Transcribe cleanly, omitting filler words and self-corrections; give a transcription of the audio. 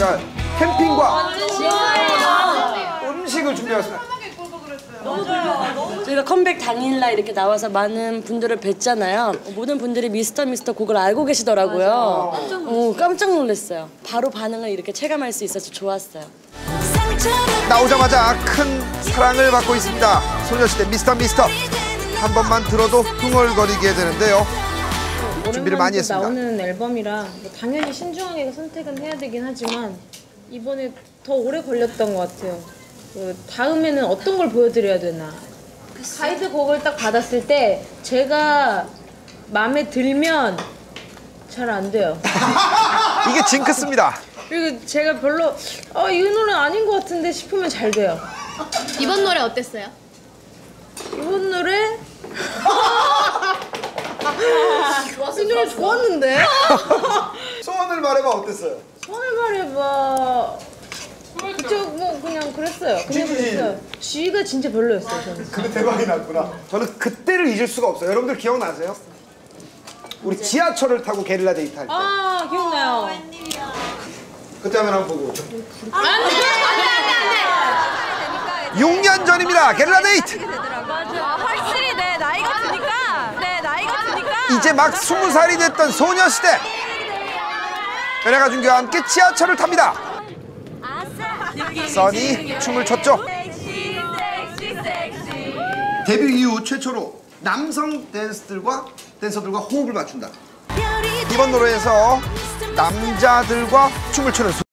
저희가 캠핑과 음식을 준비했습니다. 저희가 컴백 당일날 이렇게 나와서 많은 분들을 뵀잖아요. 모든 분들이 미스터 곡을 알고 계시더라고요. 깜짝 놀랐어요. 바로 반응을 이렇게 체감할 수 있어서 좋았어요. 나오자마자 큰 사랑을 받고 있습니다. 소녀시대 미스터 한 번만 들어도 흥얼거리게 되는데요. 준비를 많이 했습니다. 나오는 앨범이라 뭐 당연히 신중하게 선택은 해야 되긴 하지만 이번에 더 오래 걸렸던 것 같아요. 다음에는 어떤 걸 보여드려야 되나. 가이드곡을 딱 받았을 때 제가 마음에 들면 잘 안 돼요. 이게 징크스입니다. 그리고 제가 별로 이 노래 아닌 것 같은데 싶으면 잘 돼요. 이번 노래 어땠어요? 이번 노래? 이 노래 좋았는데? 소원을 말해봐 어땠어요? 소원을 말해봐. 뭐 그냥 그랬어요. G가 진짜 별로였어요. 저는. 근데 대박이 났구나. 저는 그때를 잊을 수가 없어요. 여러분들 기억나세요? 우리 지하철을 타고 게릴라 데이트 할 때. 아 기억나요. 그때 화면 한번 보고. 안돼. 6년 전입니다. 게릴라 데이트. 확실히 나이가 드니까 이제 막 20살이 됐던 소녀시대. 연예가 준규와 함께 지하철을 탑니다. 써니 춤을 췄죠. 데뷔 이후 최초로 남성 댄서들과 호흡을 맞춘다. 이번 노래에서 남자들과 춤을 추는